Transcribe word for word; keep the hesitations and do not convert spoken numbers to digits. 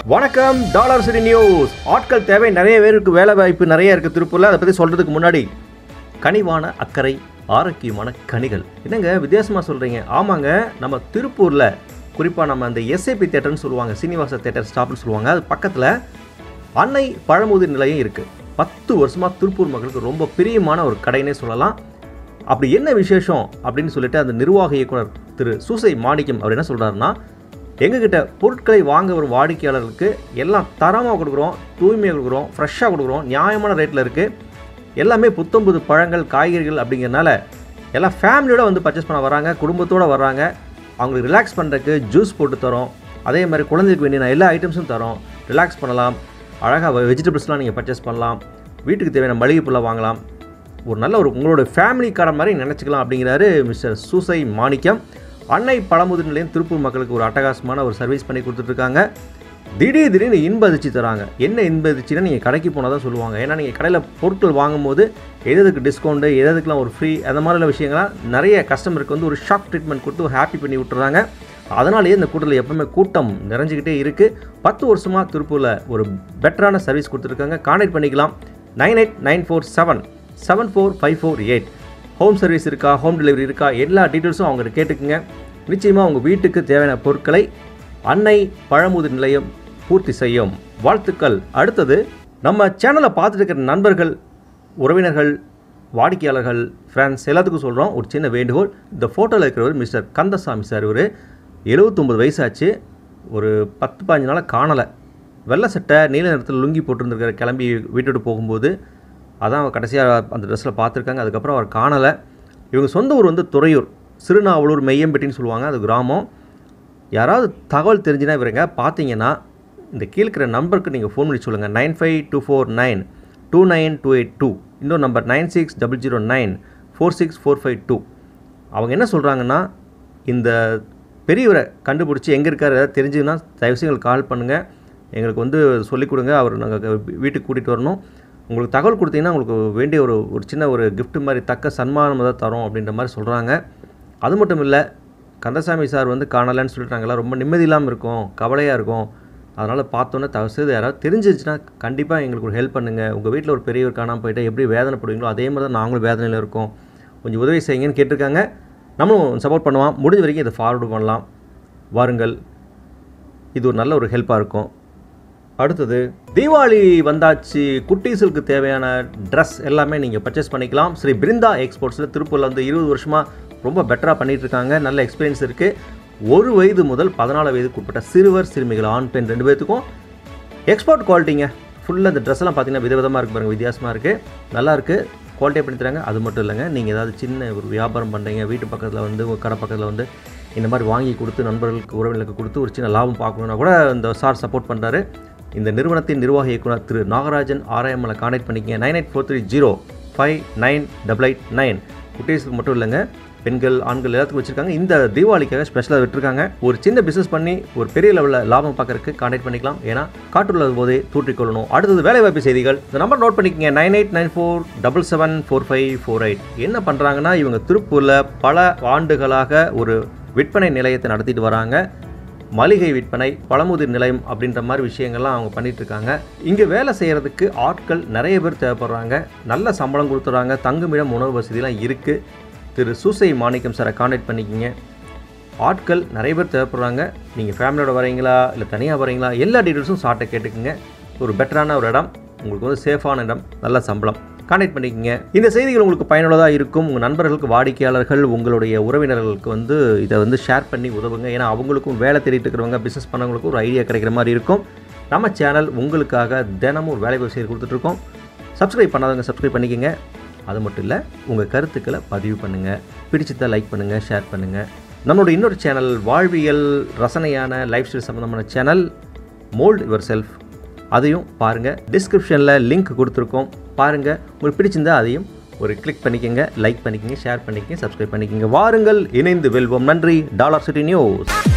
வணக்கம் dollar city news. ஆட்கள் தேவை நிறைய பேருக்கு, வேலை வாய்ப்பு நிறைய இருக்குது திருப்பூரில். அதை பற்றி சொல்கிறதுக்கு முன்னாடி கனிவான அக்கறை ஆரோக்கியமான கனிகள் என்னங்க வித்தியாசமாக சொல்கிறீங்க? ஆமாங்க, நம்ம திருப்பூரில் குறிப்பாக நம்ம அந்த எஸ்ஏபி தேட்டர்னு சொல்லுவாங்க, சீனிவாச தேட்டர் ஸ்டாப்னு சொல்லுவாங்க. அது பக்கத்தில் அன்னை பழமுதிர் நிலையம் இருக்குது. பத்து வருஷமாக திருப்பூர் மக்களுக்கு ரொம்ப பிரியமான ஒரு கடைனே சொல்லலாம். அப்படி என்ன விசேஷம் அப்படின்னு சொல்லிட்டு அந்த நிர்வாக இயக்குனர் திரு சூசை மாணிக்கம் அவர் என்ன சொல்கிறாருன்னா, எங்ககிட்ட பொருட்களை வாங்க வரும் வாடிக்கையாளர்களுக்கு எல்லாம் தரமாக கொடுக்குறோம், தூய்மையாக கொடுக்குறோம், ஃப்ரெஷ்ஷாக கொடுக்குறோம், நியாயமான ரேட்டில் இருக்குது. எல்லாமே புத்தம்புது பழங்கள், காய்கறிகள் அப்படிங்கிறனால எல்லாம் ஃபேமிலியோடு வந்து பர்ச்சேஸ் பண்ண வராங்க, குடும்பத்தோடு வர்றாங்க. அவங்களுக்கு ரிலாக்ஸ் பண்ணுறதுக்கு ஜூஸ் போட்டு தரோம். அதே மாதிரி குழந்தைக்கு வேண்டிய எல்லா ஐட்டம்ஸும் தரோம். ரிலாக்ஸ் பண்ணலாம், அழகாக வெஜிடபிள்ஸ்லாம் நீங்கள் பர்ச்சேஸ் பண்ணலாம், வீட்டுக்கு தேவையான மளிகை பொருளை வாங்கலாம். ஒரு நல்ல ஒரு உங்களோட ஃபேமிலி கடை மாதிரி நினச்சிக்கலாம் அப்படிங்கிறாரு மிஸ்டர் சூசை மாணிக்கம். அன்னை பழமுதிர் நிலையம் திருப்பூர் மக்களுக்கு ஒரு அட்டகாசமான ஒரு சர்வீஸ் பண்ணி கொடுத்துட்ருக்காங்க. திடீர் திடீர்னு இன்ப அதிர்ச்சி தராங்க. என்ன இன்ப அதிர்ச்சினா, நீங்கள் கடைக்கு போனால் தான் சொல்லுவாங்க. ஏன்னா நீங்கள் கடையில் பொருட்கள் வாங்கும்போது எதுக்கு டிஸ்கவுண்ட்டு, எதுக்கெலாம் ஒரு ஃப்ரீ, அந்த மாதிரிலாம் விஷயங்கள்லாம் நிறைய கஸ்டமருக்கு வந்து ஒரு ஷாக் ட்ரீட்மெண்ட் கொடுத்து ஒரு ஹாப்பி பண்ணி விட்டுறாங்க. அதனாலேயே இந்த கூட்டத்தில் எப்பவுமே கூட்டம் நிறைஞ்சிக்கிட்டே இருக்குது. பத்து வருஷமாக திருப்பூரில் ஒரு பெட்டரான சர்வீஸ் கொடுத்துருக்காங்க. கான்டாக்ட் பண்ணிக்கலாம். Nine eight nine four seven seven four five four eight. Home service இருக்கா, ஹோம் டெலிவரி இருக்கா, எல்லா டீட்டெயில்ஸும் அவங்ககிட்ட கேட்டுக்குங்க. நிச்சயமாக உங்கள் வீட்டுக்கு தேவையான பொருட்களை அன்னை பழமுதிர் நிலையம் பூர்த்தி செய்யும். வாழ்த்துக்கள். அடுத்தது, நம்ம சேனலை பார்த்துட்டு இருக்கிற நண்பர்கள், உறவினர்கள், வாடிக்கையாளர்கள், ஃப்ரெண்ட்ஸ் எல்லாத்துக்கும் சொல்கிறோம் ஒரு சின்ன வேண்டுகோள். இந்த ஃபோட்டோவில் இருக்கிறவர் மிஸ்டர் கந்தசாமி சார். இவர் எழுபத்தொம்பது வயசாச்சு. ஒரு பத்து பதினஞ்சு நாளாக காணலை. வெள்ளை சட்டை, நீல நிறத்தில் லுங்கி போட்டிருந்துருக்கிற, கிளம்பி வீட்டோடு போகும்போது அதான் அவர் கடைசியாக அந்த ட்ரெஸ்ஸில் பார்த்துருக்காங்க. அதுக்கப்புறம் அவர் காணலை. இவங்க சொந்த ஊர் வந்து துறையூர், சிறுநாவலூர் மெய்யம்பட்டின்னு சொல்லுவாங்க, அது கிராமம். யாராவது தகவல் தெரிஞ்சுன்னா இவருங்க பார்த்தீங்கன்னா இந்த கீழ்க்கிற நம்பருக்கு நீங்கள் ஃபோன் பண்ணி சொல்லுங்கள். Nine five two four nine two nine two eight two. இன்னொரு number nine six double zero nine four six four five two. அவங்க என்ன சொல்கிறாங்கன்னா, இந்த பெரியவரை கண்டுபிடிச்சி எங்கே இருக்கார் ஏதாவது தெரிஞ்சுன்னா தயவுசெய்து எங்களுக்கு கால் பண்ணுங்கள், எங்களுக்கு வந்து சொல்லிக் கொடுங்க, அவர் நாங்கள் வீட்டுக்கு கூட்டிகிட்டு வரணும். உங்களுக்கு தகவல் கொடுத்தீங்கன்னா உங்களுக்கு வேண்டிய ஒரு ஒரு சின்ன ஒரு கிஃப்ட் மாதிரி, தக்க சன்மானம் தான் தரோம் அப்படின்ற மாதிரி சொல்கிறாங்க. அது மட்டும் இல்லை, கந்தசாமி சார் வந்து காணலைன்னு சொல்லிட்டாங்களா, ரொம்ப நிம்மதி இல்லாமல் இருக்கும், கவலையாக இருக்கும். அதனால் பார்த்தோன்னே தவிர்த்து யாராவது தெரிஞ்சிச்சுன்னா கண்டிப்பாக எங்களுக்கு ஒரு ஹெல்ப் பண்ணுங்கள். உங்கள் வீட்டில் ஒரு பெரியவர் காணாமல் போயிட்டால் எப்படி வேதனைப்படுவீங்களோ அதே மாதிரி தான் நாங்களும் வேதனையில் இருக்கோம், கொஞ்சம் உதவி செய்யுங்கன்னு கேட்டிருக்காங்க. நம்மளும் சப்போர்ட் பண்ணுவோம். முடிஞ்ச வரைக்கும் இதை ஃபார்வர்டு பண்ணலாம். வாருங்கள், இது ஒரு நல்ல ஒரு ஹெல்ப்பாக இருக்கும். அடுத்தது, தீபாவளி வந்தாச்சு. குட்டீஸுக்கு தேவையான ட்ரெஸ் எல்லாமே நீங்கள் பர்ச்சேஸ் பண்ணிக்கலாம். ஸ்ரீ பிருந்தா எக்ஸ்போர்ட்ஸில் திருப்பூரில் வந்து இருபது வருஷமாக ரொம்ப பெட்டராக பண்ணிகிட்ருக்காங்க. நல்ல எக்ஸ்பீரியன்ஸ் இருக்குது. ஒரு வயது முதல் பதினாலு வயதுக்கு உட்பட்ட சிறுவர் சிறுமிகள், ஆண் பெண் ரெண்டு பேர்த்துக்கும் எக்ஸ்போர்ட் குவாலிட்டிங்க. ஃபுல்லாக இந்த ட்ரெஸ்ஸெல்லாம் பார்த்தீங்கன்னா விதவிதமாக இருக்குது பாருங்கள், வித்தியாசமாக இருக்குது, நல்லாயிருக்கு, குவாலிட்டியாக பண்ணி தராங்க. அது மட்டும் இல்லைங்க, நீங்கள் ஏதாவது சின்ன ஒரு வியாபாரம் பண்ணுறீங்க, வீட்டு பக்கத்தில் வந்து ஒரு கடை பக்கத்தில் வந்து இந்த மாதிரி வாங்கி கொடுத்து நண்பர்களுக்கு உறவினர்களுக்கு கொடுத்து ஒரு சின்ன லாபம் பார்க்கணுன்னா கூட இந்த சார் சப்போர்ட் பண்ணுறாரு. இந்த நிறுவனத்தின் நிர்வாக இயக்குனர் திரு நாகராஜன் ஆர்ஐஎம்ல கான்டாக்ட் பண்ணிக்கங்க. Nine eight four three zero five nine double eight nine. குட்டீஸுக்கு மட்டும் இல்லைங்க, பெண்கள், ஆண்கள் எல்லாத்துக்கும் வச்சுருக்காங்க. இந்த தீபாவளிக்காக ஸ்பெஷலாக விட்டுருக்காங்க. ஒரு சின்ன பிஸ்னஸ் பண்ணி ஒரு பெரிய லெவலில் லாபம் பார்க்கறதுக்கு கான்டாக்ட் பண்ணிக்கலாம். ஏன்னா காற்றுள்ள போதே தூற்றிக்கொள்ளணும். அடுத்தது வேலைவாய்ப்பு செய்திகள். இந்த நம்பர் நோட் பண்ணிக்கங்க. Nine eight nine four double seven four five four eight. என்ன பண்ணுறாங்கன்னா, இவங்க திருப்பூரில் பல ஆண்டுகளாக ஒரு விற்பனை நிலையத்தை நடத்திட்டு வராங்க. மளிகை விற்பனை, பழமுதிர் நிலையம் அப்படின்ற மாதிரி விஷயங்கள்லாம் அவங்க பண்ணிகிட்ருக்காங்க. இங்கே வேலை செய்கிறதுக்கு ஆட்கள் நிறைய பேர் தேவைப்படுறாங்க. நல்ல சம்பளம் கொடுத்துட்றாங்க. தங்குமிடம், உணவு வசதிலாம் இருக்குது. திரு சூசை மாணிக்கம் சாரை கான்டாக்ட் பண்ணிக்கிங்க. ஆட்கள் நிறைய பேர் தேவைப்படுறாங்க. நீங்கள் ஃபேமிலியோட வரீங்களா இல்லை தனியாக வரீங்களா, எல்லா டீட்டெயில்ஸும் சார்ட்டை கேட்டுக்குங்க. ஒரு பெட்டரான ஒரு இடம், உங்களுக்கு வந்து சேஃபான இடம், நல்ல சம்பளம். கான்டாக்ட் பண்ணிக்கங்க. இந்த செய்திகள் உங்களுக்கு பயனுள்ளதாக இருக்கும். உங்கள் நண்பர்களுக்கு, வாடிக்கையாளர்கள், உங்களுடைய உறவினர்களுக்கு வந்து இதை வந்து ஷேர் பண்ணி உதவுங்க. ஏன்னா அவங்களுக்கும் வேலை தேடிட்டு இருக்கிறவங்க, பிஸ்னஸ் பண்ணவங்களுக்கும் ஒரு ஐடியா கிடைக்கிற மாதிரி இருக்கும். நம்ம சேனல் உங்களுக்காக தினமும் ஒரு வேலை செய்து கொடுத்துட்ருக்கோம். சப்ஸ்கிரைப் பண்ணாதவங்க சப்ஸ்கிரைப் பண்ணிக்கோங்க. அது மட்டும் இல்லை, உங்கள் கருத்துக்களை பதிவு பண்ணுங்கள். பிடிச்சதை லைக் பண்ணுங்கள், ஷேர் பண்ணுங்கள். நம்மளோட இன்னொரு சேனல் வாழ்வியல் ரசனையான லைஃப் ஸ்டைல் சம்மந்தமான சேனல் மோல்ட் யுவர் செல்ஃப், அதையும் பாருங்கள். டிஸ்கிரிப்ஷனில் லிங்க் கொடுத்துருக்கோம், பாருங்கள். உங்களுக்கு பிடிச்சிருந்தால் அதையும் ஒரு கிளிக் பண்ணிக்கோங்க, லைக் பண்ணிக்கோங்க, ஷேர் பண்ணிக்கோங்க, சப்ஸ்கிரைப் பண்ணிக்கோங்க. வாருங்கள், இணைந்து வெல்வோம். நன்றி. Dollar city news.